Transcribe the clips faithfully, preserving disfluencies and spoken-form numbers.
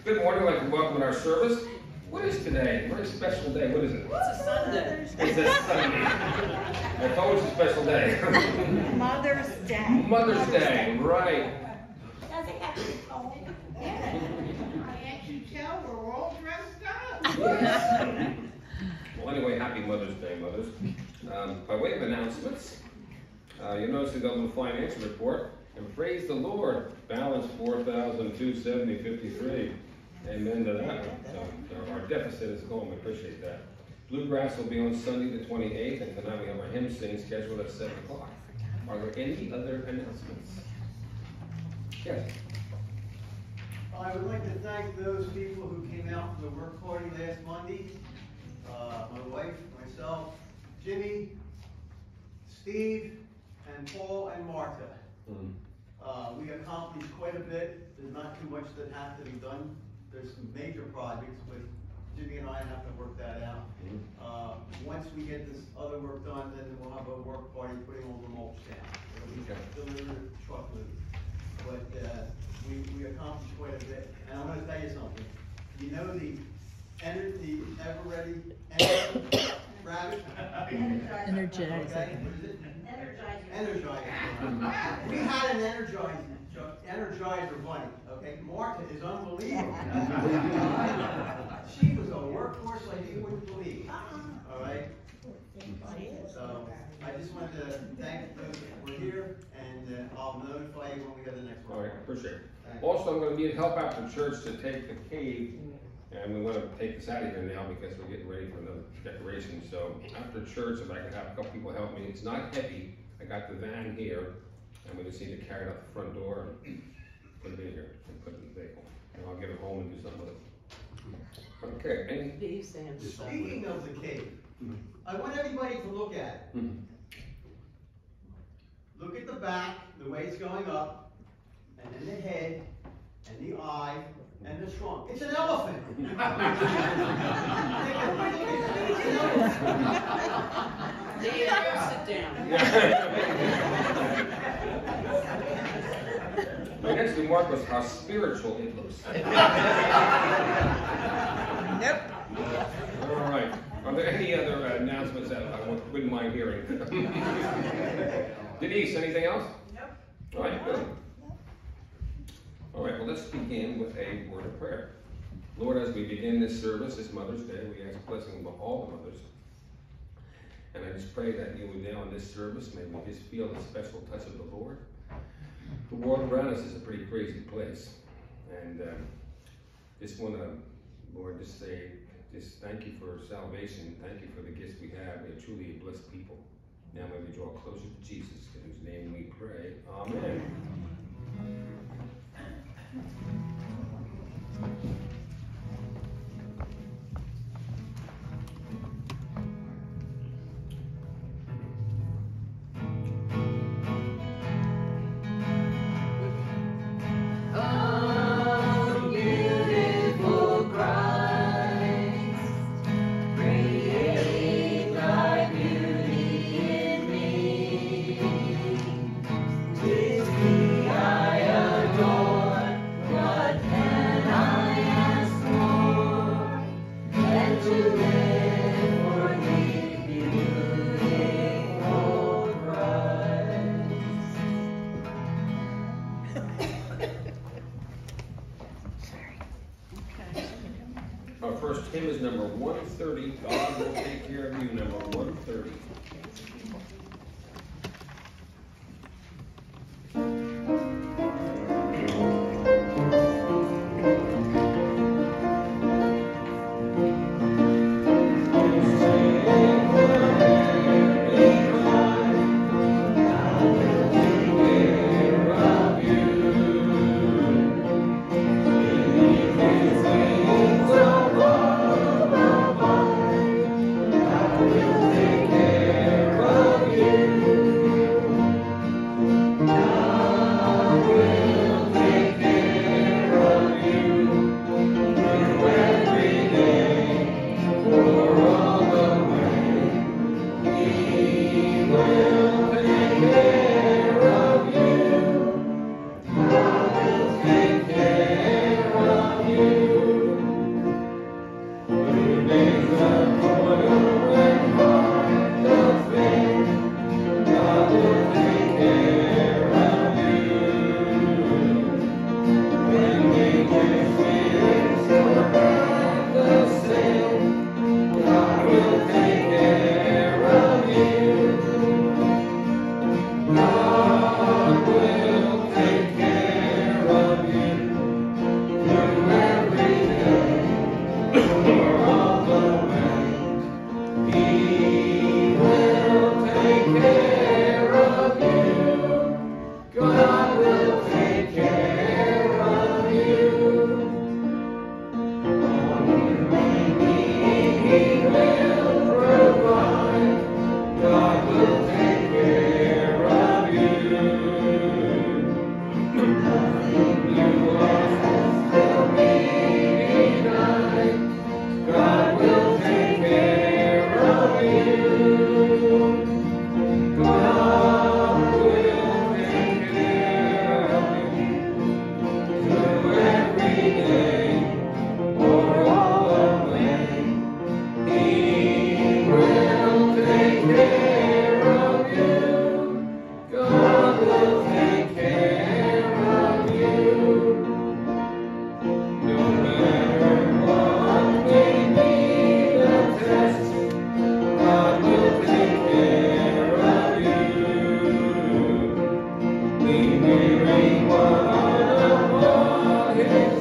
Good morning. I'd like to welcome in our service. What is today? A very special day. What is it? It's a Sunday. It's a Sunday. I thought it was a special day. Mother's Day. Mother's, Mother's Day. Day, right. Does it have to be cold? Yeah. Can't you tell we're all dressed up? Well, anyway, happy Mother's Day, mothers. Um, by way of announcements, uh, you'll notice the government financial report, and praise the Lord, balance four thousand two hundred seventy dollars and fifty-three cents. Amen to that. So, our deficit is gone. We appreciate that. Bluegrass will be on Sunday the twenty-eighth, and tonight we have our hymn sing scheduled at seven o'clock. Are there any other announcements? Yes. I would like to thank those people who came out for the work party last Monday. Uh, my wife, myself, Jimmy, Steve, and Paul and Martha. Mm. Uh, we accomplished quite a bit. There's not too much that has to be done. There's some major projects, but Jimmy and I have to work that out. Mm. Uh, once we get this other work done, then we'll have a work party putting all the mulch down. So we can deliver the truckload. But uh, we, we accomplished quite a bit. And I want to tell you something. You know the Ener the ever-ready Ener rabbit? Energizer. Okay. What is it? Energizer. Energizer. We had an Energizer, Energizer bunny. Okay. Martha is unbelievable. She was a workhorse like you wouldn't believe. All right. So I just wanted to thank those that were here, and uh, I'll notify you when we have the next one. All right. Appreciate it. Also, I'm going to need help after church to take the cave. And we want to take this out of here now because we're getting ready for another decoration. So after church, if I could have a couple people help me. It's not heavy. I got the van here, and we just need to carry it out the front door and put it in here and put it in the vehicle. And I'll get it home and do something with it. Okay. Any? Speaking of the cave, mm-hmm. I want everybody to look at it. Mm-hmm. Look at the back, the way it's going up, and then the head, and the eye, and the trunk. It's an elephant. It's an elephant. Sit down. My next remark was how spiritual it looks. Nope. All right. Are there any other uh, announcements that I wouldn't mind hearing? Denise, anything else? Nope. All right, good. All right, well, let's begin with a word of prayer. Lord, as we begin this service, this Mother's Day, we ask blessing of all the mothers. And I just pray that you would now in this service, may we just feel the special touch of the Lord. The world around us is a pretty crazy place. And um, just want to, Lord, just say, just thank you for salvation. Thank you for the gifts we have. We are truly a blessed people. Now may we draw closer to Jesus, in whose name we pray. Amen. Our first hymn is number one thirty. God will take care of you, number one thirty. Take care.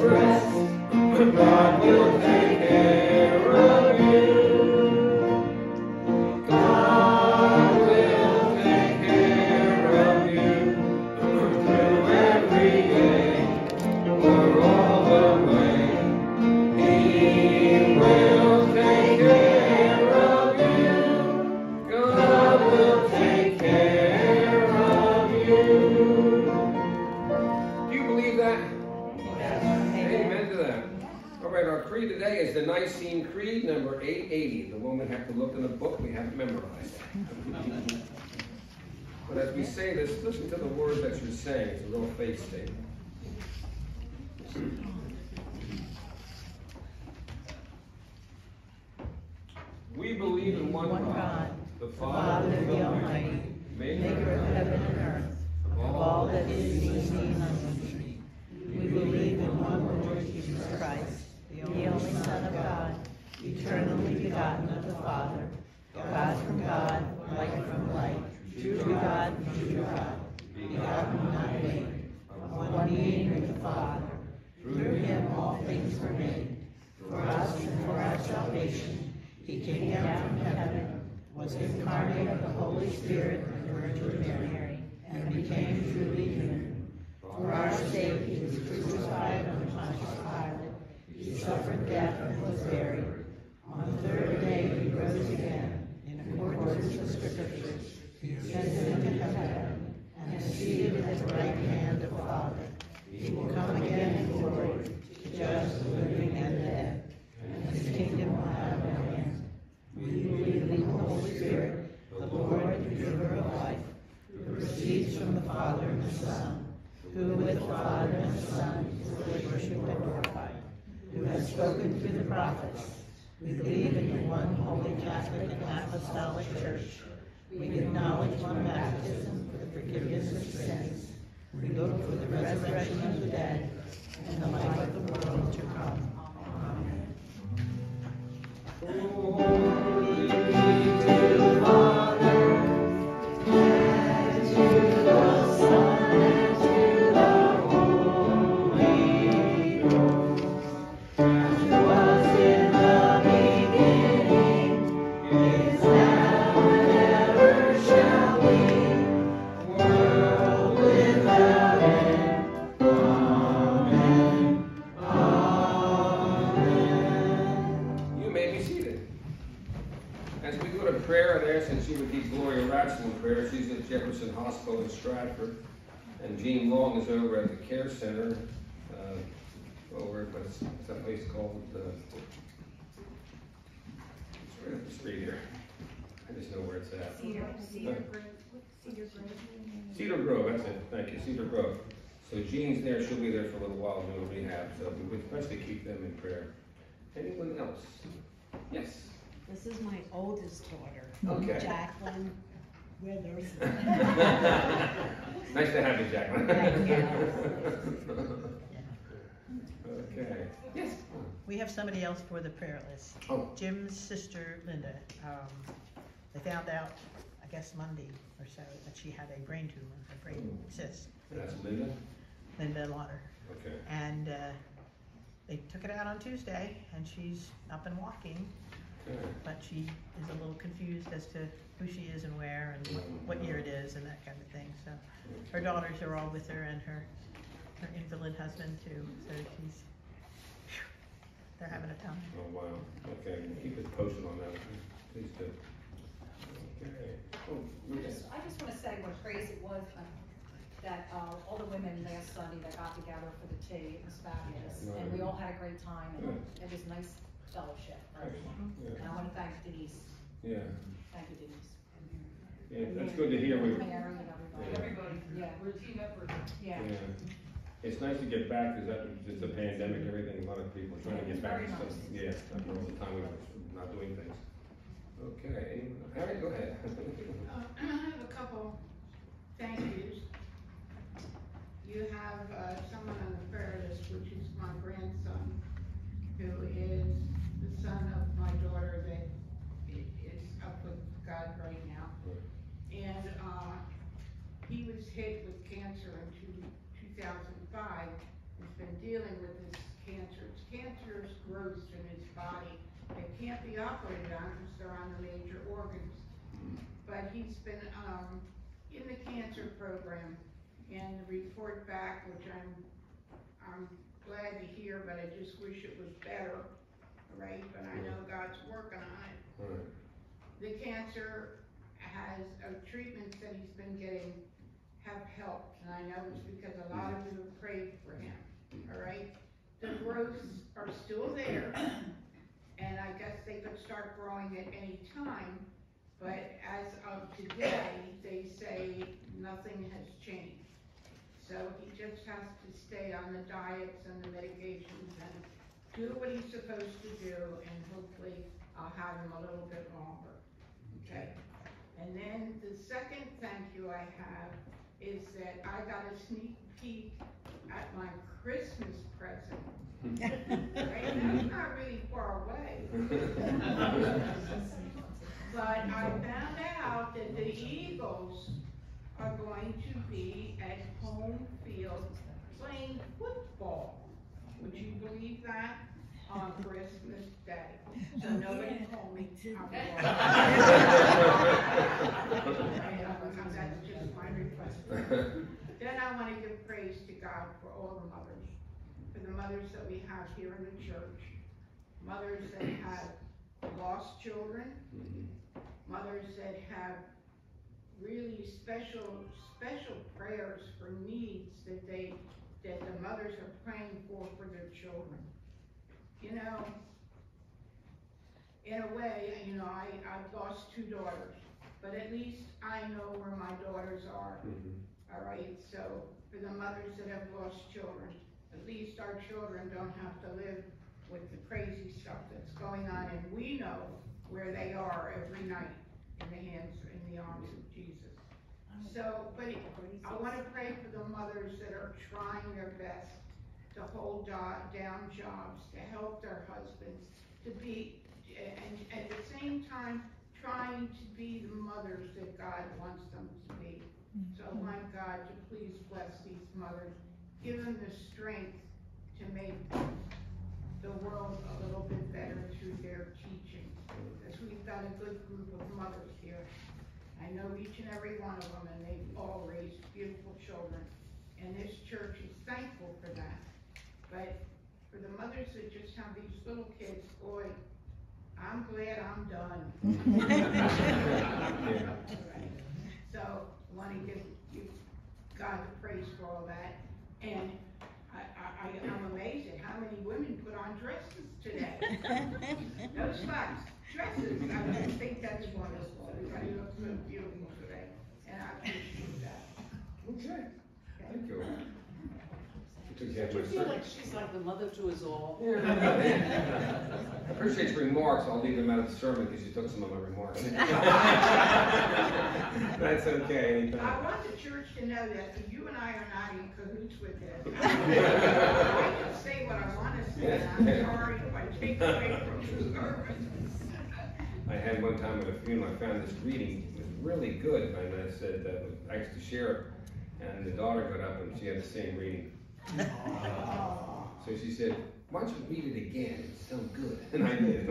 rest. God will take care of you. God will take care of you through every day or all the way. He will take care of you. God will take care of you. Do you believe that? Amen to that. All right, our creed today is the Nicene Creed, number eight eighty. The one we have to look in the book, we haven't memorized. But as we say this, listen to the words that you're saying. It's a real faith statement. We believe in one, One God, God, the the Father, Father, the Almighty, maker of heaven and earth, of all that is seen and unseen. We believe in one Lord Jesus Christ, the only Son of God, eternally begotten of the Father, God from God, light from light, true God from true God, begotten, not made, of one being with the Father. Through him all things were made. For us and for our salvation, he came down from heaven, was incarnate of the Holy Spirit and the Virgin Mary, and became truly human. For our sake he was crucified under Pontius Pilate. He suffered death and was buried. On the third day he rose again, in accordance with the Scriptures. He ascended into heaven, and is seated at the right hand of the Father. He will come again in glory, to judge the living and the dead, and his kingdom will have no end. We believe in the Holy Spirit, the Lord, the giver of life, who proceeds from the Father and the Son, who with the Father and the Son is worshipped and glorified, who has spoken through the prophets. We believe in the one holy Catholic and Apostolic Church. We acknowledge one baptism for the forgiveness of sins. We look for the resurrection of the dead and the life of the world to come. Amen. Glory to the Father, and to the Son, and to the Holy Ghost, as it was in the beginning, is now, and ever shall be, world without end. Amen. Amen. You may be seated. As we go to prayer, I'd ask that you would keep Gloria Ratson in prayer. She's at Jefferson Hospital in Stratford. And Jean Long is over at the Care Center, uh, over at, what's that place called? Uh, it's right up the street here. I just know where it's at. Cedar, Cedar Grove, Cedar Grove. Cedar Grove, that's it. Thank you, Cedar Grove. So Jean's there. She'll be there for a little while doing rehab. So we would especially keep them in prayer. Anyone else? Yes. This is my oldest daughter, Okay. Jacqueline Withers. Nice to have you, Jacqueline. Thank you. Okay. Yes. We have somebody else for the prayer list. Oh. Jim's sister, Linda. Um, they found out, I guess Monday or so, that she had a brain tumor, a brain cyst. That's Linda? Linda Lauder. Okay. And uh, they took it out on Tuesday, and she's up and walking, Okay. but she is a little confused as to who she is and where and what, what year it is and that kind of thing. So her daughters are all with her, and her her invalid husband too. So she's, whew, they're having a time. Oh, wow. Okay. Keep us posted on that. Please do. Okay. Oh, I just, I just want to say what praise it was uh, that uh, all the women last Sunday that got together for the tea, it was fabulous. And we all had a great time, and it was nice fellowship for everyone. Yeah. And I want to thank Denise. Yeah. Thank you, Denise. Yeah, that's good to hear. We, Mary and everybody. Everybody, Yeah. we're a team effort. Yeah. yeah. It's nice to get back because that it's a pandemic, everything, a lot of people are trying to get back to stuff. Yeah, after all the time we were not doing things. Okay, Harry, go ahead. Uh, I have a couple thank yous. You have uh, someone on the prayer list, which is my grandson, who is the son of my daughter that i- is up with God right now. And uh, he was hit with cancer in two, 2005. He's been dealing with this growths in his body that can't be operated on because they're on the major organs. But he's been, um, in the cancer program, and the report back, which I'm, I'm glad to hear, but I just wish it was better, right? But I know God's working on it. Right. The cancer has, uh, treatments that he's been getting have helped, and I know it's because a lot of you have prayed for him, all right? The growths are still there, and I guess they could start growing at any time, but as of today, they say nothing has changed. So he just has to stay on the diets and the medications and do what he's supposed to do, and hopefully I'll have him a little bit longer, okay? And then the second thank you I have is that I got a sneak peek at my Christmas present. Right? That's not really far away. But I found out that the Eagles are going to be at home field playing football. Would you believe that? On Christmas Day. So nobody told me I'm wrong. That's just my request. Then I want to give praise to God for all the mothers, for the mothers that we have here in the church, mothers that have lost children, mothers that have really special, special prayers for needs that they, that the mothers are praying for for their children. You know, in a way, you know, I, I've lost two daughters, but at least I know where my daughters are. Mm-hmm. All right, so for the mothers that have lost children, at least our children don't have to live with the crazy stuff that's going on, and we know where they are every night in the hands, in the arms of Jesus. So, but I want to pray for the mothers that are trying their best to hold down jobs, to help their husbands, to be, and at the same time, trying to be the mothers that God wants them to be. So I want God to please bless these mothers, give them the strength to make the world a little bit better through their teaching. Because we've got a good group of mothers here. I know each and every one of them, and they've all raised beautiful children. And this church is thankful for that. But for the mothers that just have these little kids, boy, I'm glad I'm done. Yeah. Right. So I want to give, give God the praise for all that. And I, I, I, I'm amazed at how many women put on dresses today. No slacks, dresses. I just think that's wonderful. Everybody looks so beautiful today, and I appreciate that. Okay, thank you. Do you feel like she's like the mother to us all? Yeah. I appreciate your remarks. I'll leave them out of the sermon because you took some of my remarks. That's okay. Anytime. I want the church to know that you and I are not in cahoots with this. I can say what I want to say, and I'm sorry if I take away from the service. I had one time at a funeral, I found this reading, it was really good, and I said, uh, I used to share it, and the daughter got up and she had the same reading. So she said, why don't you read it again? It's so good. And I did.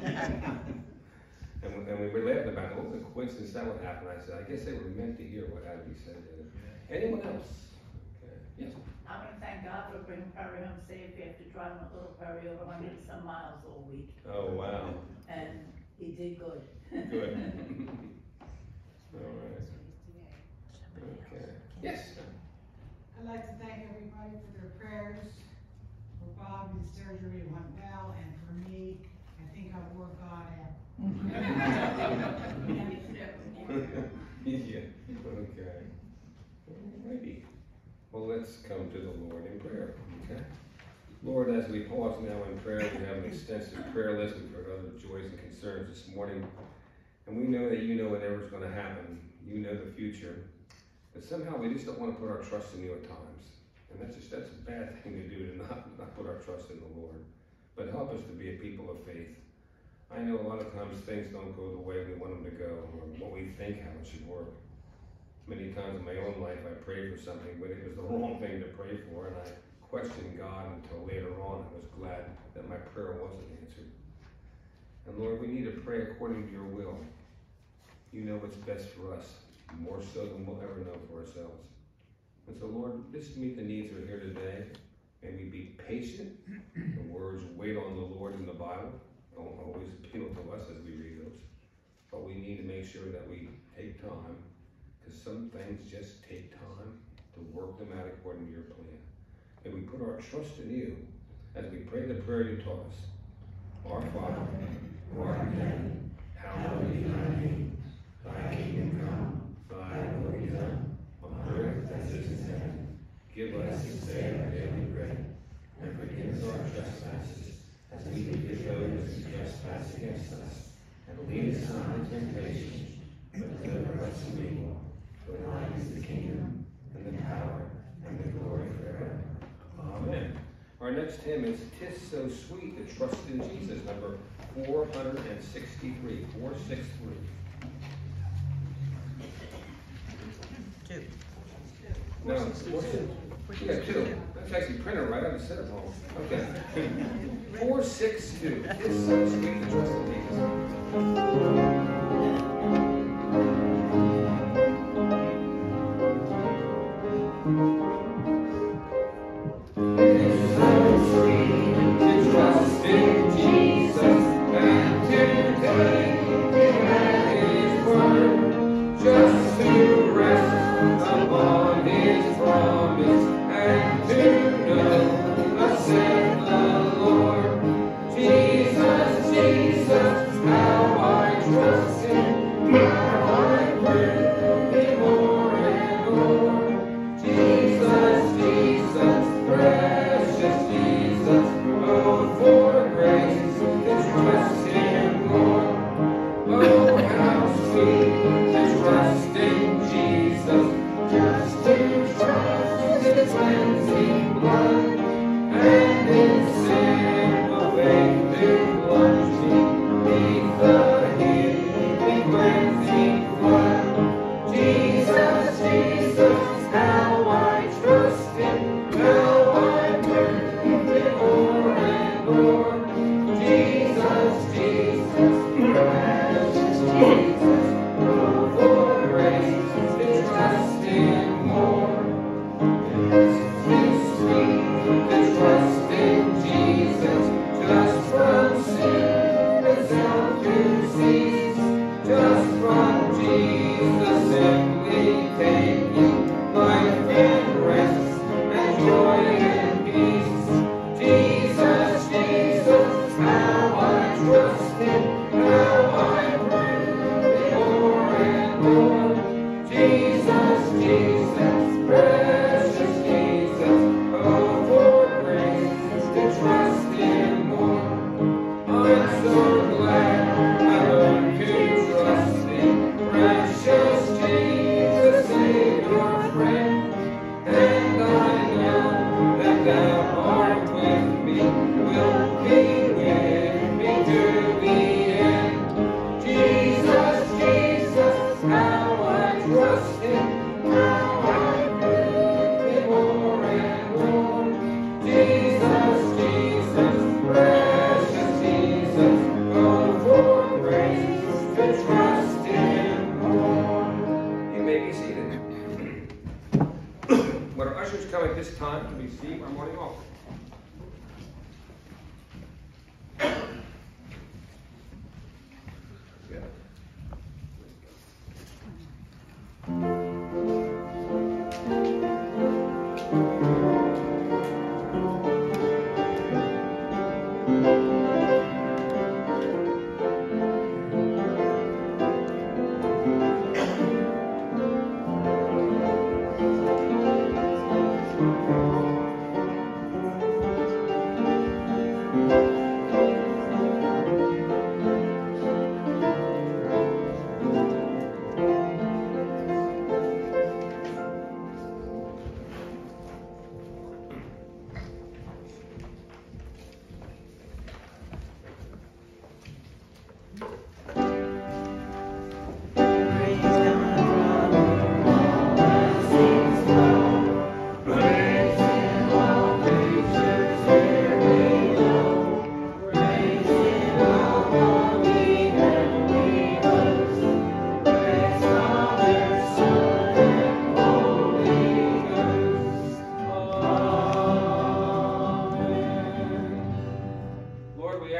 and, we, and we were laughing about it. What was the coincidence that would happen? I said, I guess they were meant to hear what had to be said. Anyone else? Okay. Yes. I want to thank God for bringing Perry home safe after driving a little Perry over one hundred some miles all week. Oh, wow. And he did good. Good. All right. Okay. Yes. I'd like to thank everybody for their prayers. For Bob, his surgery went well, and for me, I think I wore God out. Yeah, okay. Alrighty. Well, let's come to the Lord in prayer, okay? Lord, as we pause now in prayer, we have an extensive prayer list. We've heard other joys and concerns this morning. And we know that you know whatever's going to happen. You know the future. But somehow we just don't want to put our trust in you at times. And that's just, that's a bad thing to do, to not, not put our trust in the Lord. But help us to be a people of faith. I know a lot of times things don't go the way we want them to go, or what we think how it should work. Many times in my own life I prayed for something, but it was the wrong thing to pray for, and I questioned God until later on I was glad that my prayer wasn't answered. And Lord, we need to pray according to your will. You know what's best for us, more so than we'll ever know for ourselves. And so, Lord, just meet the needs that are here today. May we be patient. The words wait on the Lord in the Bible don't always appeal to us as we read those. But we need to make sure that we take time, because some things just take time to work them out according to your plan. May we put our trust in you as we pray the prayer you taught us. Our Father, who art in heaven, hallowed be thy name. Thy kingdom come, thy will be done, on earth as it is in heaven. Give us this day our daily bread, and forgive us our trespasses, as we forgive those who trespass against us. And lead us not into temptation, but deliver us from evil. For thine is the kingdom, and the power, and the glory forever. Amen. Our next hymn is "'Tis So Sweet to Trust in Jesus," number four hundred sixty-three, four sixty-three. Two. No, four six. You got two. That's actually printed right. I just said it wrong. Okay. Four six two. It's so sweet to trust in Jesus.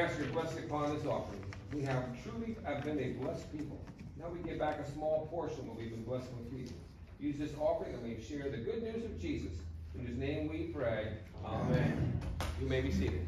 ask your blessing upon this offering. We have truly have been a blessed people. Now we give back a small portion what we've been blessed with you. Use this offering and we share the good news of Jesus. In his name we pray. Amen. You may be seated.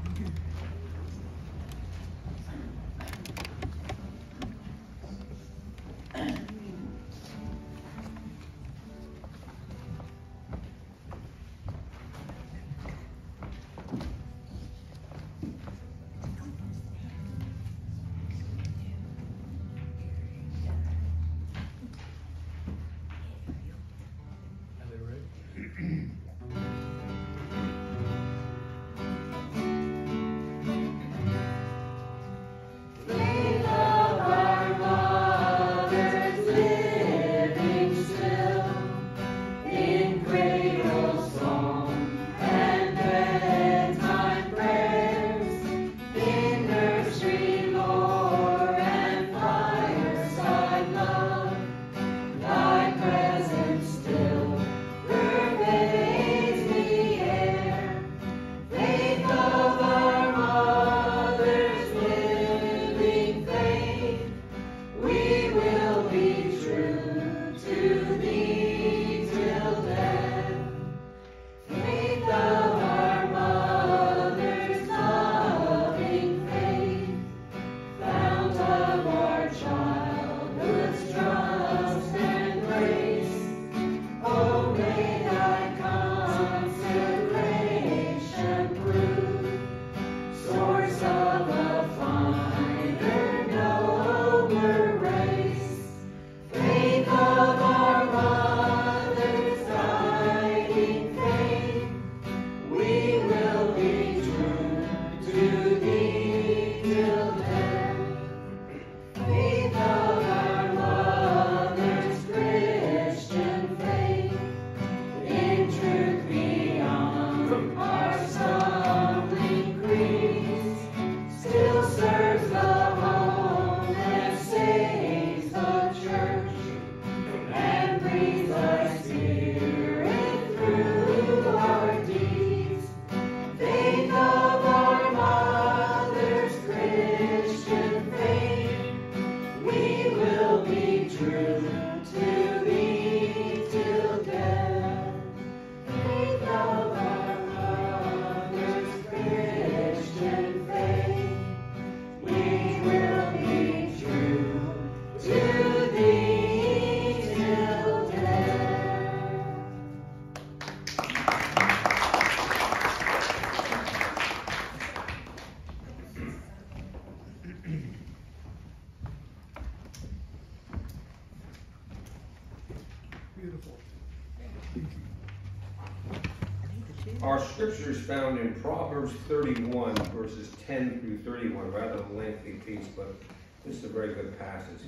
Our scripture is found in Proverbs thirty-one, verses ten through thirty-one, rather lengthy piece, but this is a very good passage.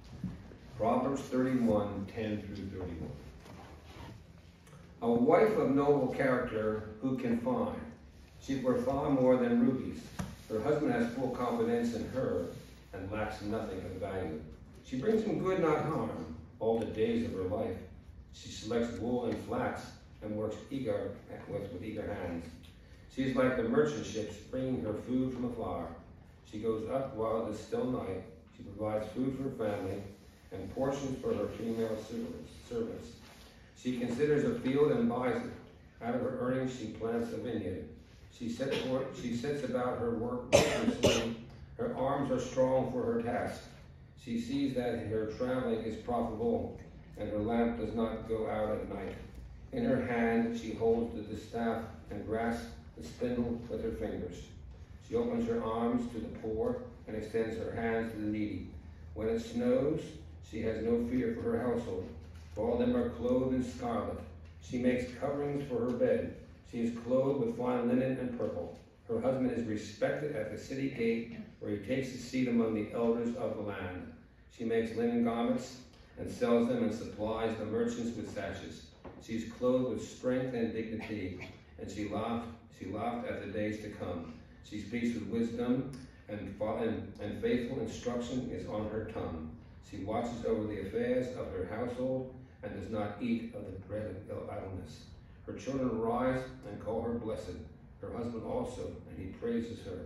Proverbs thirty-one, ten through thirty-one. A wife of noble character who can find? She's worth far more than rubies. Her husband has full confidence in her and lacks nothing of value. She brings him good, not harm, all the days of her life. She selects wool and flax and works eager with, with eager hands. She is like the merchant ships, bringing her food from afar. She goes up while it is still night. She provides food for her family and portions for her female servants. She considers a field and buys it. Out of her earnings, she plants a vineyard. She sets, for, she sets about her work vigorously. Her arms are strong for her task. She sees that her traveling is profitable, and her lamp does not go out at night. In her hand, she holds the distaff and grasps the spindle with her fingers. She opens her arms to the poor and extends her hands to the needy. When it snows, she has no fear for her household, for all of them are clothed in scarlet. She makes coverings for her bed. She is clothed with fine linen and purple. Her husband is respected at the city gate, where he takes his seat among the elders of the land. She makes linen garments and sells them and supplies the merchants with sashes. She is clothed with strength and dignity, and she laughed, she laughed at the days to come. She speaks with wisdom, and, and, and faithful instruction is on her tongue. She watches over the affairs of her household and does not eat of the bread of idleness. Her children rise and call her blessed, her husband also, and he praises her.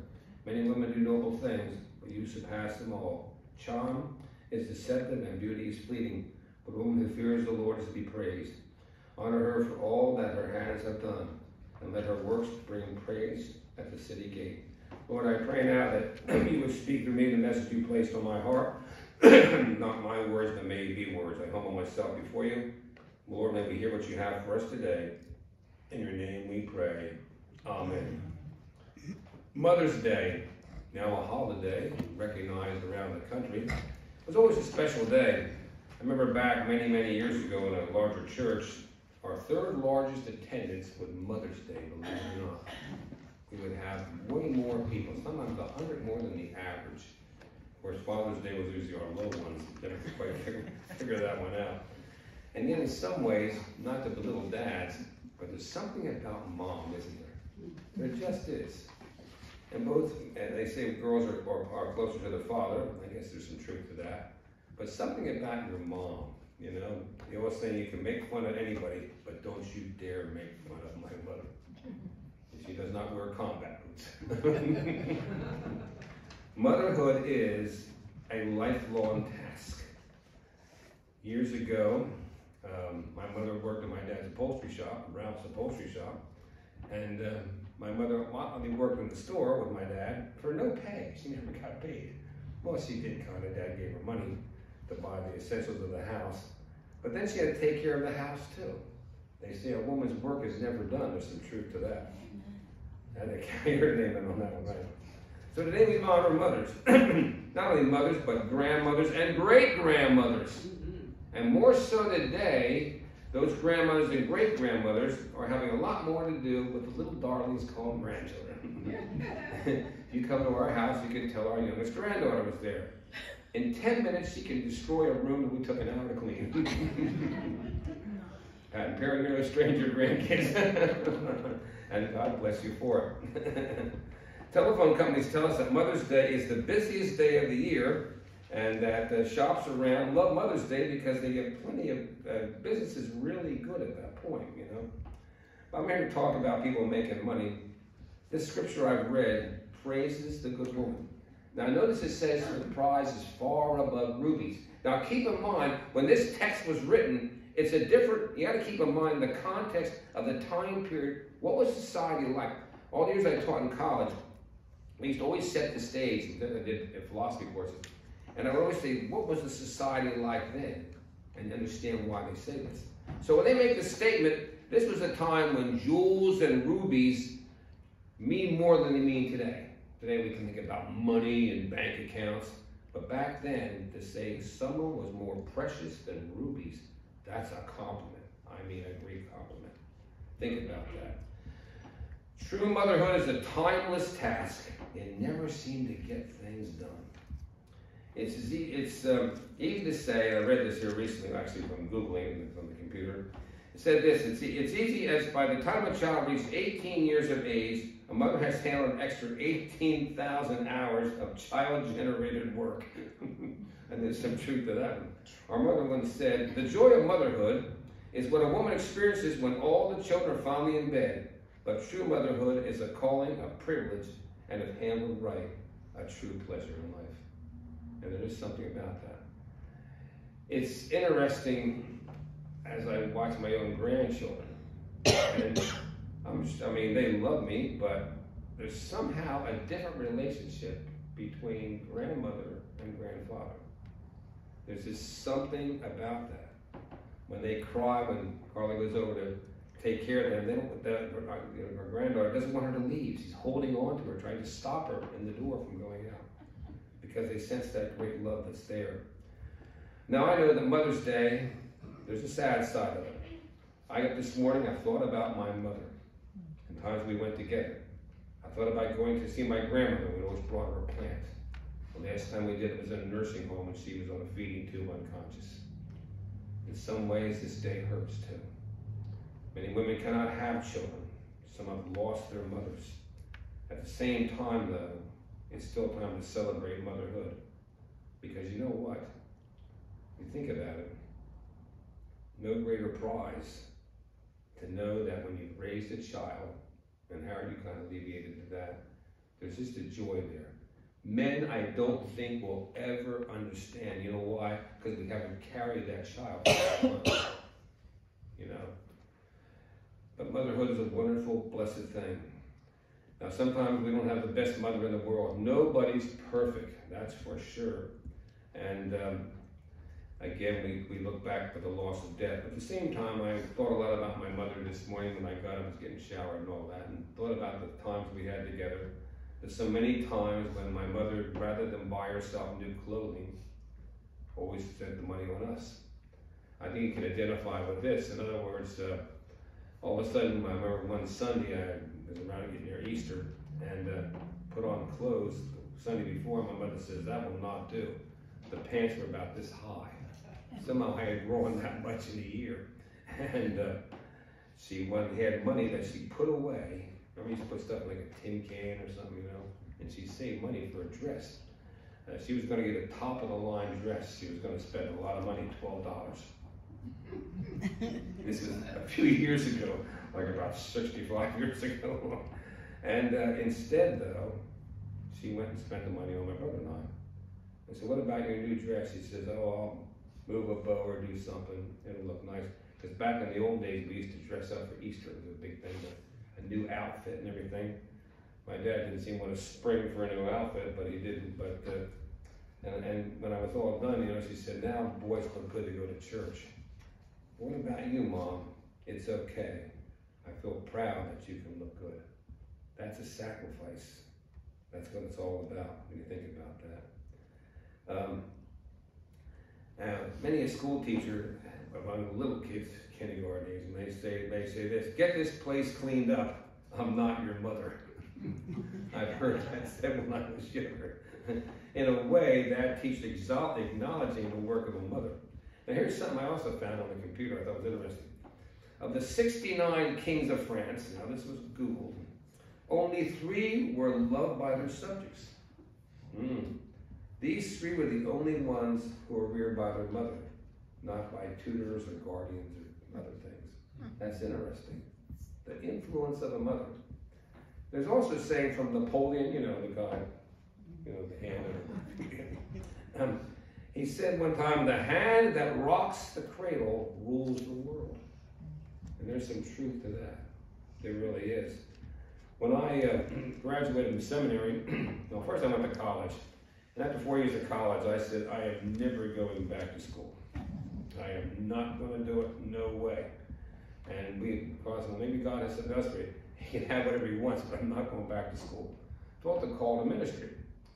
Many women do noble things, but you surpass them all. Charm is deceptive and beauty is fleeting, but a woman who fears the Lord is to be praised. Honor her for all that her hands have done, and let her works bring praise at the city gate. Lord, I pray now that you would speak to me the message you placed on my heart. Not my words, but may it be words. I humble myself before you. Lord, may we hear what you have for us today. In your name we pray. Amen. Mother's Day, now a holiday recognized around the country. It was always a special day. I remember back many, many years ago in a larger church, our third largest attendance was Mother's Day, believe it or not. We would have way more people, sometimes a hundred more than the average. Of course, Father's Day was usually our low ones. Never could quite figure, figure that one out. And yet in some ways, not to belittle dads, but there's something about mom, isn't there? There just is. And both, and they say girls are, are, are closer to the father. I guess there's some truth to that. But something about your mom, you know? They always say you can make fun of anybody, but don't you dare make fun of my mother. She does not wear combat boots. Motherhood is a lifelong task. Years ago, um, my mother worked in my dad's upholstery shop, Ralph's upholstery shop, and um, my mother wanted me worked in the store with my dad for no pay. She never got paid. Well, she did kind of. Dad gave her money to buy the essentials of the house, but then she had to take care of the house too. They say a woman's work is never done. There's some truth to that. And I carry her name in on that one, right? So today we honor mothers. Not only mothers, but grandmothers and great-grandmothers. And more so today, those grandmothers and great-grandmothers are having a lot more to do with the little darlings called grandchildren. If you come to our house, you can tell our youngest granddaughter was there. In ten minutes, she can destroy a room that we took an hour to clean. And parent, you're no stranger, grandkids. And God bless you for it. Telephone companies tell us that Mother's Day is the busiest day of the year, and that uh, shops around love Mother's Day because they get plenty of uh, businesses really good at that point, you know. But I'm here to talk about people making money. This scripture I've read praises the good woman. Now notice it says the prize is far above rubies. Now keep in mind, when this text was written, it's a different, you got to keep in mind the context of the time period. What was society like? All the years I taught in college, we used to always set the stage. Then I did philosophy courses. And I would always say, what was the society like then? And understand why they say this. So when they make the statement, this was a time when jewels and rubies mean more than they mean today. Today we can think about money and bank accounts. But back then, to say someone was more precious than rubies, that's a compliment. I mean a great compliment. Think about that. True motherhood is a timeless task. It never seemed to get things done. It's, it's um, easy to say, and I read this here recently, actually from Googling from the computer. It said this, it's, it's easy as by the time a child reaches eighteen years of age, a mother has handled an extra eighteen thousand hours of child-generated work. And there's some truth to that one. Our mother once said, the joy of motherhood is what a woman experiences when all the children are finally in bed. But true motherhood is a calling, a privilege, and if handled right, a true pleasure in life. And there is something about that. It's interesting as I watch my own grandchildren. And I'm just, I mean, they love me, but there's somehow a different relationship between grandmother and grandfather. There's just something about that. When they cry, when Carly goes over to take care of them, they don't, the, our, you know, our granddaughter doesn't want her to leave. She's holding on to her, trying to stop her in the door from going out. Because they sense that great love that's there. Now I know that Mother's Day, there's a sad side of it. I got this morning, I thought about my mother. And times we went together. I thought about going to see my grandmother. We always brought her a plant. The last time we did it was in a nursing home and she was on a feeding tube unconscious. In some ways, this day hurts too. Many women cannot have children. Some have lost their mothers. At the same time, though, it's still time to celebrate motherhood. Because you know what? You think about it. No greater prize to know that when you've raised a child, and Howard, you kind of alleviated to that, There's just a joy there. Men, I don't think will ever understand. You know why? Because we haven't carried that child. You know. But motherhood is a wonderful, blessed thing. Now, sometimes we don't have the best mother in the world. Nobody's perfect, that's for sure. And um, again, we, we look back for the loss of death. At the same time, I thought a lot about my mother this morning when I got up, was getting showered and all that, and thought about the times we had together. There's so many times when my mother, rather than buy herself new clothing, always spent the money on us. I think you can identify with this. In other words, uh, all of a sudden, I remember one Sunday, I was around getting near Easter, and uh, put on clothes. The Sunday before, my mother says, that will not do. The pants were about this high. Somehow I had grown that much in a year. And uh, she went, had money that she put away. Remember, you used to put stuff in like a tin can or something, you know? And she saved money for a dress. Uh, she was going to get a top of the line dress. She was going to spend a lot of money, twelve dollars. This was a few years ago, like about sixty-five years ago. And uh, instead, though, she went and spent the money on my brother and I. I said, what about your new dress? She says, oh, I'll move a bow or do something. It'll look nice. Because back in the old days, we used to dress up for Easter. It was a big thing, a new outfit and everything. My dad didn't seem to want to spring for a new outfit, but he didn't. But uh, and, and when I was all done, you know, she said, now boys look good to go to church. What about you, Mom? It's okay. I feel proud that you can look good. That's a sacrifice. That's what it's all about when you think about that. Um, now, many a school teacher among the little kids, kindergarten age, and they say, they say this, get this place cleaned up. I'm not your mother. I've heard that said when I was younger. In a way, that teaches acknowledging the work of a mother. Now here's something I also found on the computer I thought was interesting. Of the sixty-nine kings of France, now this was Googled, only three were loved by their subjects. Mm. These three were the only ones who were reared by their mother, not by tutors or guardians or other things. That's interesting. The influence of a mother. There's also a saying from Napoleon, you know, the guy, you know, the hand of um, he said one time, the hand that rocks the cradle rules the world. And there's some truth to that. There really is. When I uh, graduated from seminary, well, first I went to college. And after four years of college, I said, I am never going back to school. I am not going to do it, no way. And we, because maybe God has said us free. He can have whatever he wants, but I'm not going back to school. Felt the call to ministry.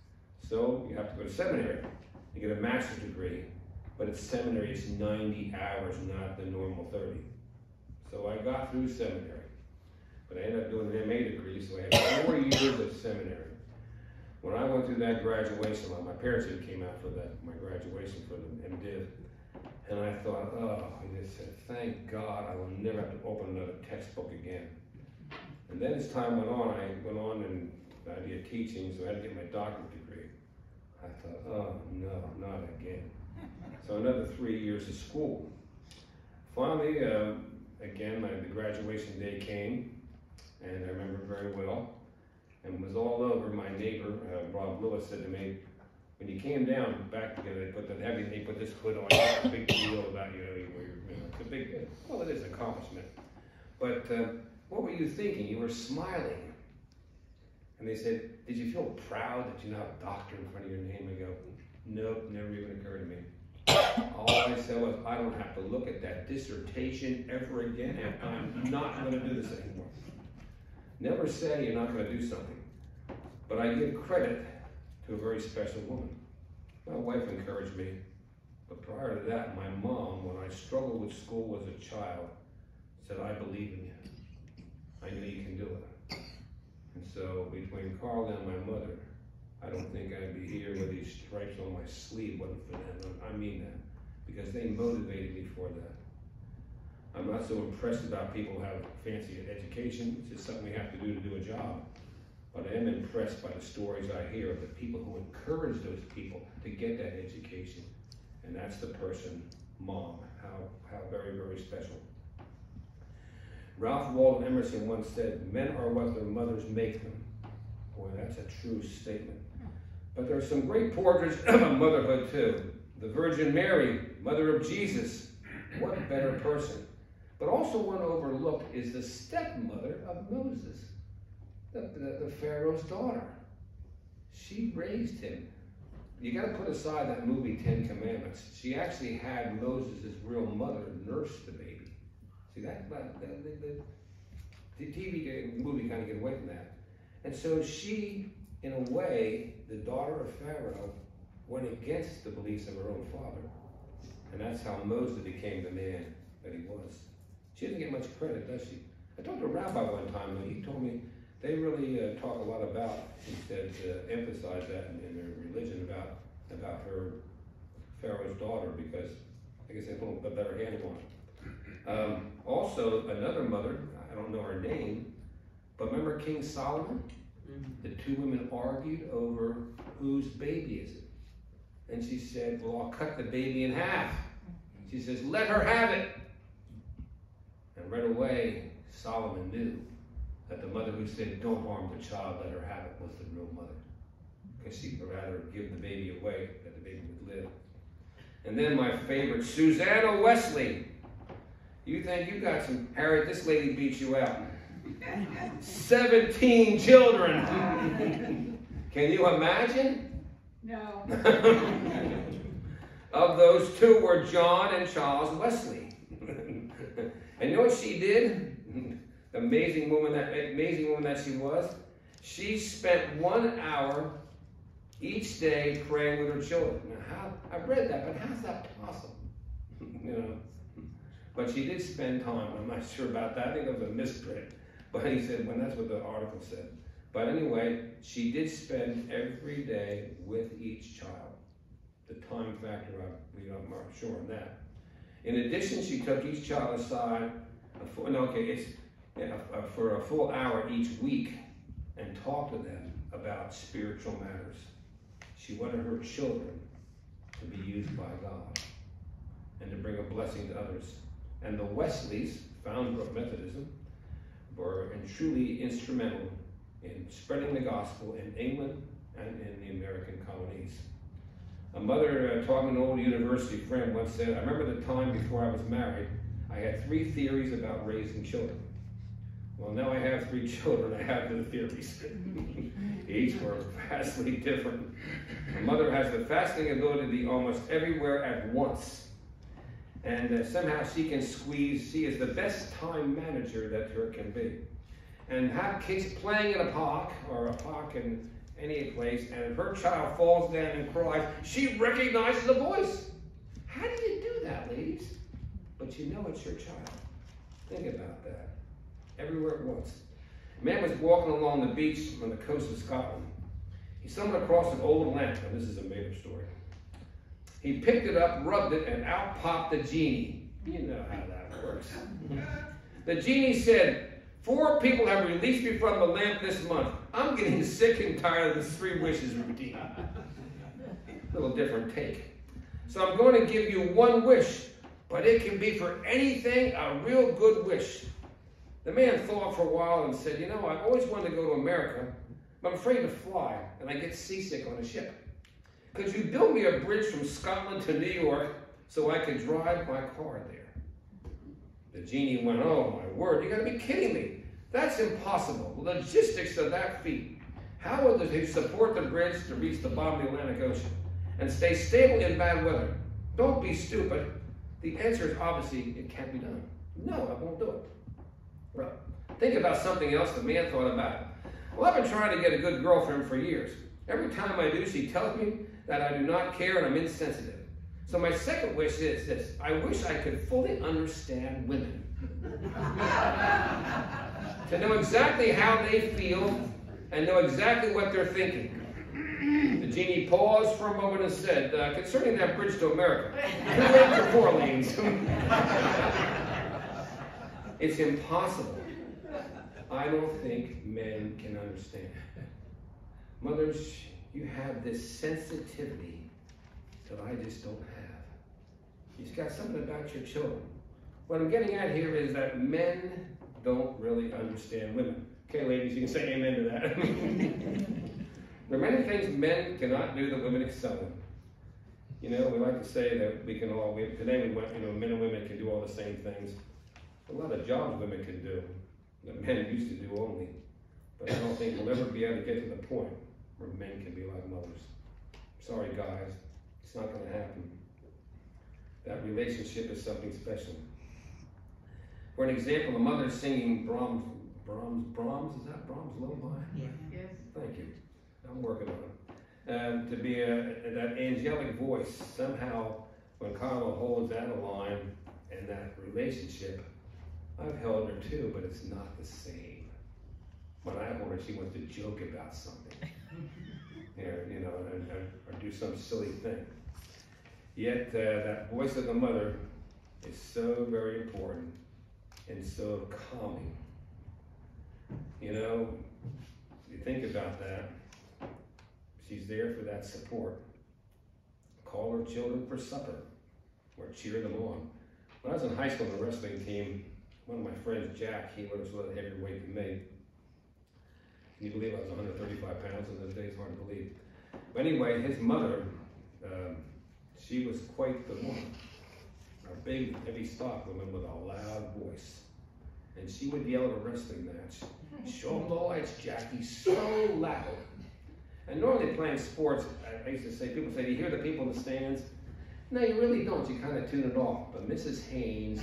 So you have to go to seminary. You get a master's degree, but at seminary it's ninety hours, not the normal thirty. So I got through seminary, but I ended up doing an M A degree, so I had four years of seminary. When I went through that graduation, my parents even came out for that, my graduation for the M Div, and I thought, oh, I just said, thank God I will never have to open another textbook again. And then as time went on, I went on and I did teaching, so I had to get my doctorate degree. I thought, oh no, not again. So another three years of school. Finally, uh, again, my, the graduation day came, and I remember very well. And it was all over. My neighbor, uh, Rob Lewis, said to me, when you came down back together, they put that heavy, they put this hood on. It's a big deal about you know, you were, you know, it's a big deal. Well, it is an accomplishment. But uh, what were you thinking? You were smiling. And they said, did you feel proud that you now have a doctor in front of your name? I go, nope, never even occurred to me. All I said was, I don't have to look at that dissertation ever again, and I'm not going to do this anymore. Never say you're not going to do something. But I give credit to a very special woman. My wife encouraged me. But prior to that, my mom, when I struggled with school as a child, said, I believe in you. I know you can do it. And so between Carla and my mother, I don't think I'd be here with these stripes on my sleeve wasn't for them. I mean that, because they motivated me for that. I'm not so impressed about people who have fancy education. It's just something we have to do to do a job. But I am impressed by the stories I hear of the people who encourage those people to get that education. And that's the person, Mom. How, how very, very special. Ralph Waldo Emerson once said, men are what their mothers make them. Boy, that's a true statement. But there are some great portraits of motherhood too. The Virgin Mary, mother of Jesus. What a better person. But also one overlooked is the stepmother of Moses, the, the, the Pharaoh's daughter. She raised him. You got to put aside that movie Ten Commandments. She actually had Moses' real mother nurse the baby. See that? that, that the, the, the T V movie kind of get away from that. And so she, in a way, the daughter of Pharaoh, went against the beliefs of her own father. And that's how Moses became the man that he was. She doesn't get much credit, does she? I talked to a rabbi one time, and he told me they really uh, talk a lot about, he said, uh, emphasize that in, in their religion about, about her Pharaoh's daughter, because I guess they have a little bit better handle on it. Um, also, another mother, I don't know her name, but remember King Solomon? The two women argued over whose baby is it. And she said, well, I'll cut the baby in half. She says, let her have it. And right away, Solomon knew that the mother who said, don't harm the child, let her have it, was the real mother. Because she would rather give the baby away that the baby would live. And then my favorite, Susanna Wesley. You think you got some, Harriet, this lady beat you out. seventeen children. Can you imagine? No. Of those, two were John and Charles Wesley. And you know what she did? The amazing woman that amazing woman that she was. She spent one hour each day praying with her children. Now, how I read that, but how's that possible? You know. But she did spend time. I'm not sure about that. I think it was a misprint. But he said, when that's what the article said. But anyway, she did spend every day with each child. The time factor, I'm not sure on that. In addition, she took each child aside, a full, no, okay, it's yeah, uh, for a full hour each week and talked to them about spiritual matters. She wanted her children to be used by God and to bring a blessing to others. And the Wesleys, founder of Methodism, were and truly instrumental in spreading the gospel in England and in the American colonies. A mother uh, talking to an old university friend once said, I remember the time before I was married, I had three theories about raising children. Well, now I have three children, I have the theories. Each were vastly different. A mother has the fascinating ability to be almost everywhere at once. And uh, somehow she can squeeze, she is the best time manager that there can be. And have kids playing in a park, or a park in any place, and if her child falls down and cries, she recognizes the voice. How do you do that, ladies? But you know it's your child. Think about that. Everywhere at once. A man was walking along the beach on the coast of Scotland. He stumbled across an old lamp, and this is a made-up story. He picked it up, rubbed it, and out popped the genie. You know how that works. The genie said, four people have released me from the lamp this month. I'm getting sick and tired of this three wishes routine. A little different take. So I'm going to give you one wish, but it can be for anything, a real good wish. The man thought for a while and said, you know, I've always wanted to go to America, but I'm afraid to fly, and I get seasick on a ship. Could you build me a bridge from Scotland to New York so I could drive my car there? The genie went, oh my word, you gotta be kidding me. That's impossible. The logistics of that feat. How will they support the bridge to reach the bottom of the Atlantic Ocean and stay stable in bad weather? Don't be stupid. The answer is obviously it can't be done. No, I won't do it. Well, think about something else the man thought about. Well, I've been trying to get a good girlfriend for years. Every time I do, she tells me that I do not care and I'm insensitive. So my second wish is this. I wish I could fully understand women. To know exactly how they feel and know exactly what they're thinking. The genie paused for a moment and said, uh, concerning that bridge to America, two lanes or four lanes? It's impossible. I don't think men can understand. Mothers, you have this sensitivity that I just don't have. You've got something about your children. What I'm getting at here is that men don't really understand women. Okay, ladies, you can say amen to that. There are many things men cannot do that women excel in. You know, we like to say that we can all, we, today we went, you know, men and women can do all the same things. A lot of jobs women can do that men used to do only. But I don't think we'll ever be able to get to the point where men can be like mothers. Sorry, guys, it's not going to happen. That relationship is something special. For an example, a mother singing Brahms, Brahms, Brahms, is that Brahms lullaby? Yeah. Yes. Thank you. I'm working on it. Um, to be a, that angelic voice, somehow when Carla holds that line and that relationship, I've held her too, but it's not the same. When I hold her, she wants to joke about something, or, you know, or, or do some silly thing. Yet uh, that voice of the mother is so very important and so calming. You know, you think about that. She's there for that support. Call her children for supper or cheer them on. When I was in high school on the wrestling team, one of my friends, Jack, he was a little heavier weight than me. Can you believe I was one hundred thirty-five pounds in those days? Hard to believe. But anyway, his mother, um, she was quite the woman. A big, heavy stock woman with a loud voice. And she would yell at a wrestling match, "Show him the lights, Jackie," so loud. And normally playing sports, I used to say, people say, "Do you hear the people in the stands?" No, you really don't. You kind of tune it off. But Missus Haynes,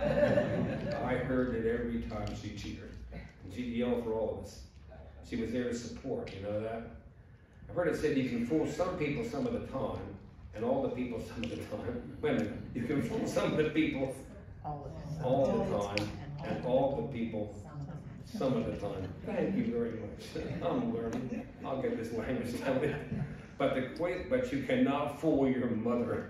I heard it every time she cheered. And she'd yell for all of us. She was there to support, you know that? I've heard it said you can fool some people some of the time, and all the people some of the time. Wait a minute. You can fool some of the people All of them. all the time, and all the people some of the time. Thank you very much. I'm learning. I'll get this language down. But the point, but you cannot fool your mother.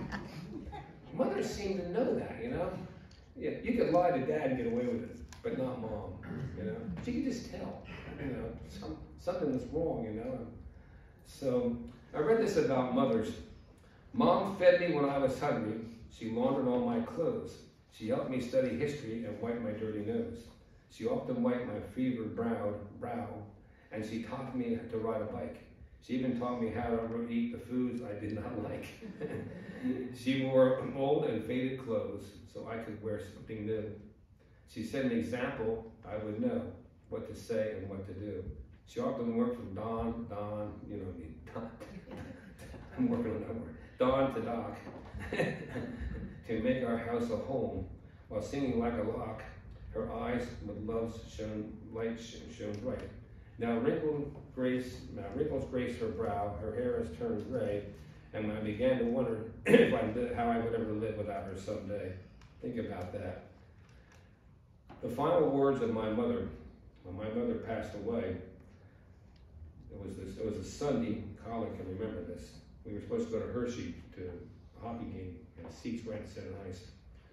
Mothers seem to know that, you know? Yeah, you could lie to dad and get away with it, but not mom, you know? She can just tell, you know, some, something is wrong, you know? So, I read this about mothers. Mom fed me when I was hungry. She laundered all my clothes. She helped me study history and wipe my dirty nose. She often wiped my fevered brow, brow, and she taught me to ride a bike. She even taught me how to eat the foods I did not like. She wore old and faded clothes so I could wear something new. She set an example I would know what to say and what to do. She often worked from dawn, dawn, you know what I mean, dawn. I'm working on that word. Dawn to dock to make our house a home while singing like a lark. Her eyes with love shone, light shone bright. Now wrinkled grace, now wrinkles grace her brow, her hair has turned gray, and I began to wonder if I li- how I would ever live without her someday. Think about that. The final words of my mother, when my mother passed away, it was this. It was a Sunday. Colin can remember this. We were supposed to go to Hershey to a hockey game, and seats right in center ice.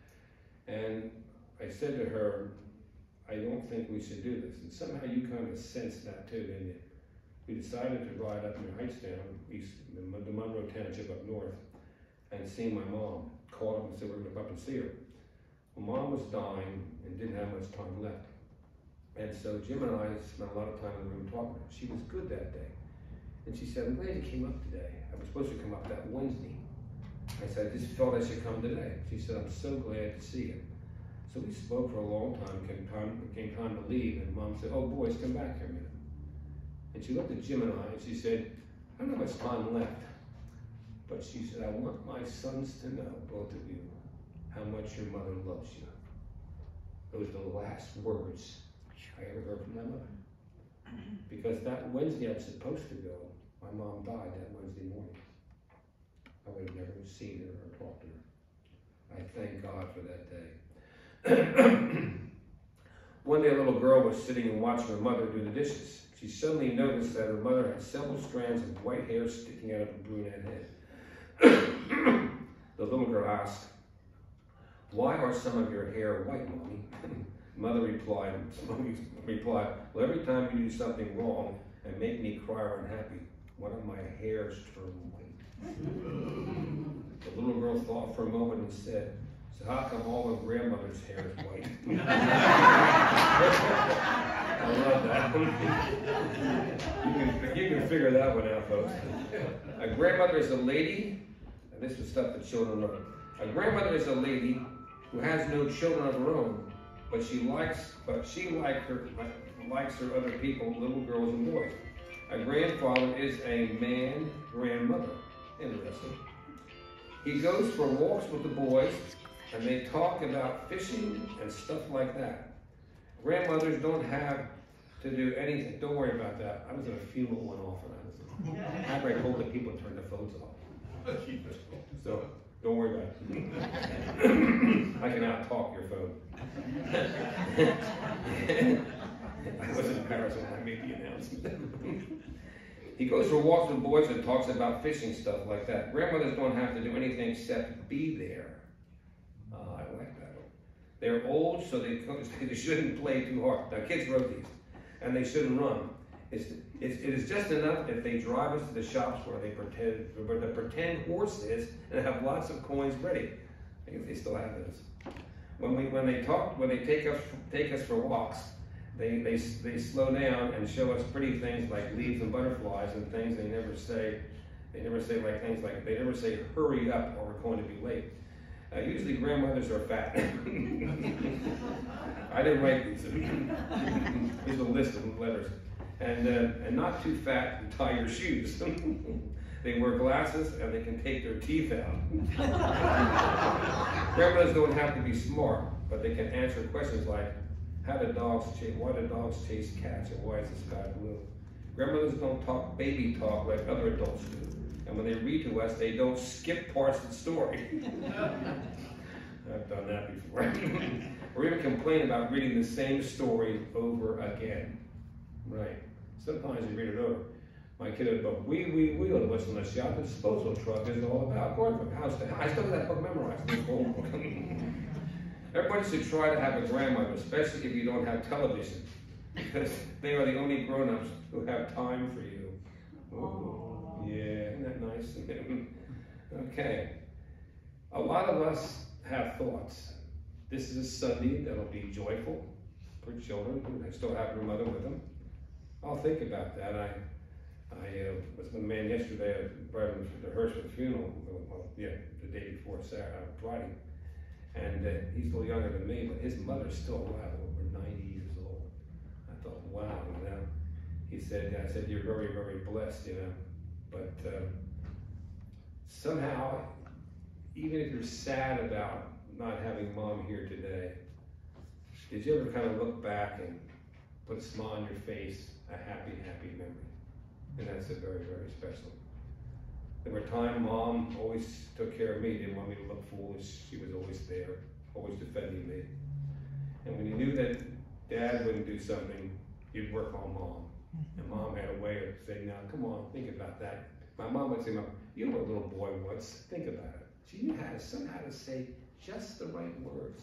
And I said to her, "I don't think we should do this." And somehow you kind of sensed that too, didn't you? We decided to ride up near Hightstown, east, the Monroe Township up north, and see my mom. Called up and said we're going to go up and see her. Well, Mom was dying and didn't have much time left. And so Jim and I spent a lot of time in the room talking to her. She was good that day. And she said, "I'm glad you came up today. I was supposed to come up that Wednesday." I said, "I just felt I should come today." She said, "I'm so glad to see you." So we spoke for a long time. Came time, came time to leave, and Mom said, "Oh, boys, come back here a minute." And she looked at Jim and I, and she said, "I don't have much time left." But she said, "I want my sons to know, both of you, how much your mother loves you." Those are the last words I ever heard from my mother. Because that Wednesday I was supposed to go, my mom died that Wednesday morning. I would have never seen her or talked to her. I thank God for that day. One day a little girl was sitting and watching her mother do the dishes. She suddenly noticed that her mother had several strands of white hair sticking out of her brunette head. The little girl asked, "Why are some of your hair white, Mommy?" Mother replied, Mommy replied, "Well, every time you do something wrong and make me cry or unhappy, one of my hairs turn white." The little girl thought for a moment and said, "So how come all of grandmother's hair is white?" I love that. you, can, you can figure that one out, folks. A grandmother is a lady, and this is stuff that children know. A grandmother is a lady who has no children of her own, but she likes, but she like her, likes her other people, little girls and boys. A grandfather is a man grandmother. Interesting. He goes for walks with the boys, and they talk about fishing and stuff like that. Grandmothers don't have to do anything. Don't worry about that. I was at a funeral one off, and I was after I told the people to turn the phones off. So don't worry about it. I can out talk your phone. I was embarrassed when I made the announcement. He goes for walks with boys and talks about fishing stuff like that. Grandmothers don't have to do anything except be there. Uh, I like that one. They're old, so they, they shouldn't play too hard. Now, kids wrote these, and they shouldn't run. It's, it's, it is just enough if they drive us to the shops where they pretend, where the pretend horse is and have lots of coins ready. I think they still have those. When we, when they talk, when they take us, take us for walks, They, they, they slow down and show us pretty things like leaves and butterflies and things they never say. They never say like things like, they never say hurry up or we're going to be late. Uh, usually grandmothers are fat. I didn't write these. Here's a list of letters. And, uh, and not too fat to tie your shoes. They wear glasses and they can take their teeth out. Grandmothers don't have to be smart, but they can answer questions like, How do dogs chase, why do dogs chase cats, and why is the sky blue? Grandmothers don't talk baby talk like other adults do. And when they read to us, they don't skip parts of the story. I've done that before. Or even complain about reading the same story over again. Right. Sometimes you read it over. My kid would go, wee, wee, wee, what's on the shop the disposal truck is all about. Going from house to house. I still have that book memorized. Everybody should try to have a grandmother, especially if you don't have television, because they are the only grown-ups who have time for you. Ooh, yeah, isn't that nice? Okay. A lot of us have thoughts. This is a Sunday that'll be joyful for children who still have their mother with them. I'll think about that. I I uh, was with a man yesterday at Brian Herschel's funeral, well, yeah, the day before Saturday, uh, Friday. And uh, he's a little younger than me, but his mother's still alive, over ninety years old. I thought, wow, you know. He said, I said, you're very, very blessed, you know. But uh, somehow, even if you're sad about not having mom here today, did you ever kind of look back and put a smile on your face, a happy, happy memory? And that's a very, very special. There were times mom always took care of me, didn't want me to look foolish. She was always there, always defending me. And when you knew that dad wouldn't do something, you'd work on mom. And mom had a way of saying, now, come on, think about that. My mom would say, Mom, you were a little boy once, think about it. She knew how to, somehow to say just the right words.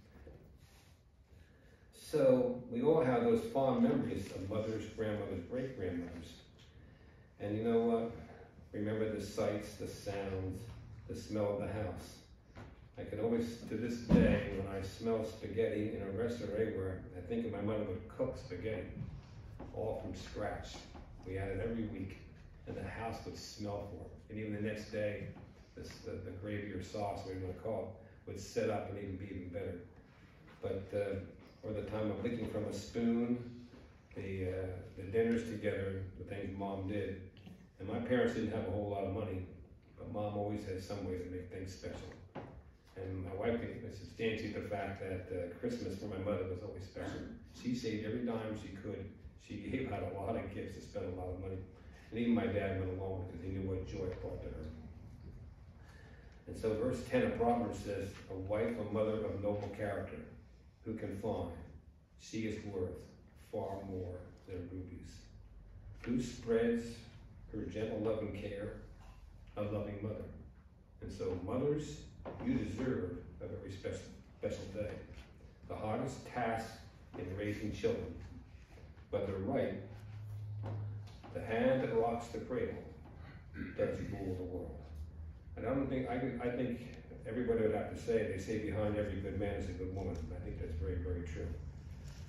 So we all have those fond memories of mothers, grandmothers, great-grandmothers. And you know what? Remember the sights, the sounds, the smell of the house. I can always, to this day, when I smell spaghetti in a restaurant anywhere, I think of my mother would cook spaghetti, all from scratch. We had it every week, and the house would smell for it. And even the next day, this, the, the gravy or sauce, whatever you want to call it, would set up and even be even better. But, uh, or the time of licking from a spoon, the, uh, the dinners together, the things mom did. And my parents didn't have a whole lot of money, but mom always had some way to make things special. And my wife can substantiate the fact that uh, Christmas for my mother was always special. She saved every dime she could. She gave out a lot of gifts and spent a lot of money. And even my dad went along because he knew what joy it brought to her. And so verse ten of Proverbs says, a wife, a mother of noble character, who can find, she is worth far more than rubies. Who spreads her gentle love and care, a loving mother. And so mothers, you deserve a very special, special day. The hardest task in raising children, but they're right. The hand that rocks the cradle does rule the world. And I don't think, I, I think everybody would have to say, they say behind every good man is a good woman. I think that's very, very true.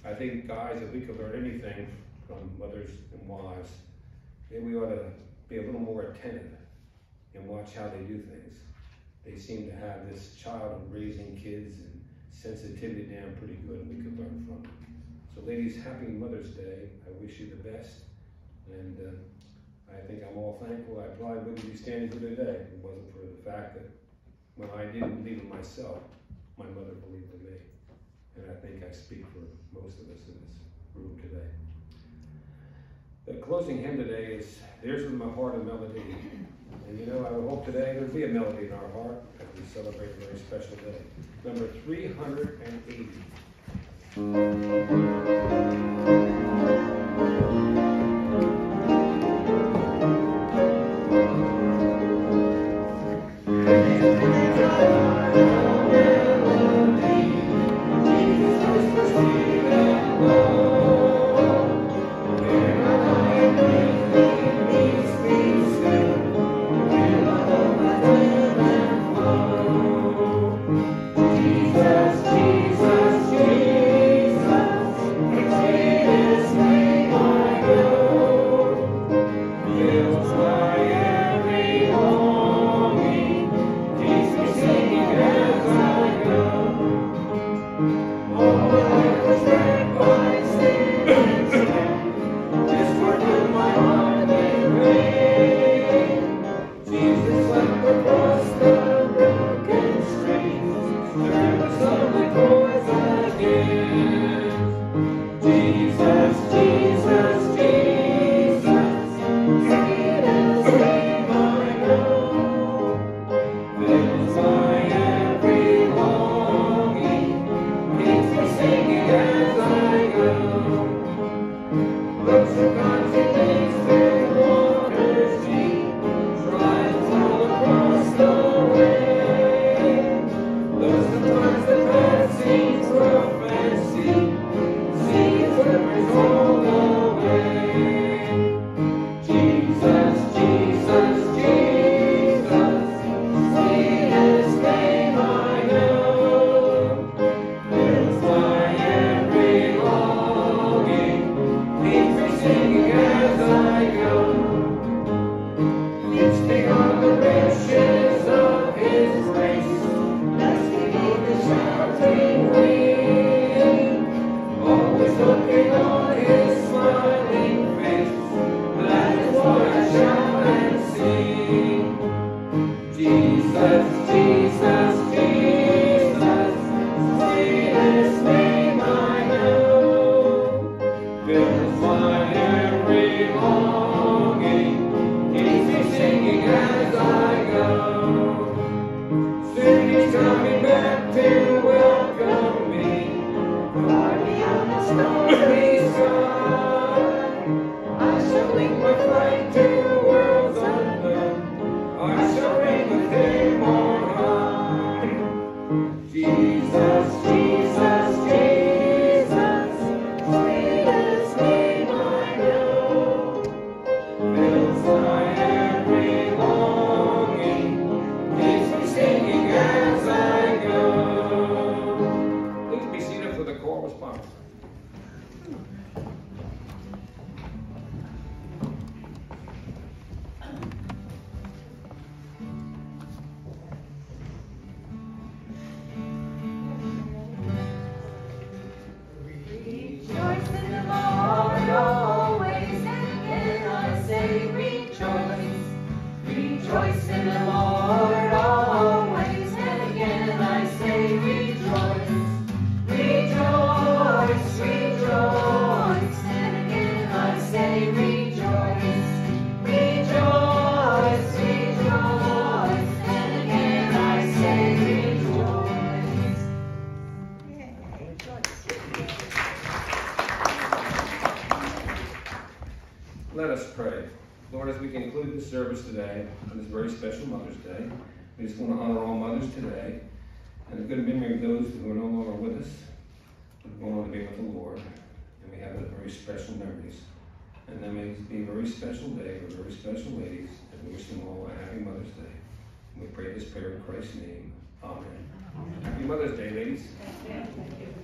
I think, guys, if we could learn anything from mothers and wives, maybe we ought to be a little more attentive and watch how they do things. They seem to have this child of raising kids and sensitivity down pretty good, and we could learn from them. So ladies, happy Mother's Day. I wish you the best. And uh, I think I'm all thankful. I probably wouldn't be standing here today if it wasn't for the fact that when I didn't believe in myself, my mother believed in me. And I think I speak for most of us in this room today. The closing hymn today is There's in My Heart a Melody. And you know, I would hope today there'd be a melody in our heart as we celebrate a very special day. Number three hundred eighty. Let us pray. Lord, as we conclude this service today, on this very special Mother's Day, we just want to honor all mothers today, and a good memory of those who are no longer with us, but have gone on to be with the Lord, and we have very special memories. And then may it be a very special day for very special ladies, and we wish them all a happy Mother's Day. And we pray this prayer in Christ's name. Amen. Happy Mother's Day, ladies.